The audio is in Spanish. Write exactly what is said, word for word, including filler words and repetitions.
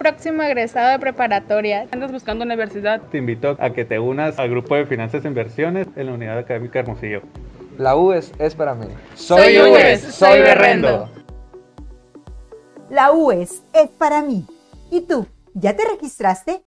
próximo egresado de preparatoria. ¿Andas buscando universidad? Te invito a que te unas al grupo de finanzas e inversiones en la Unidad Académica Hermosillo. La U E S es para mí. Soy U E S, soy berrendo. La U E S es para mí. ¿Y tú? ¿Ya te registraste?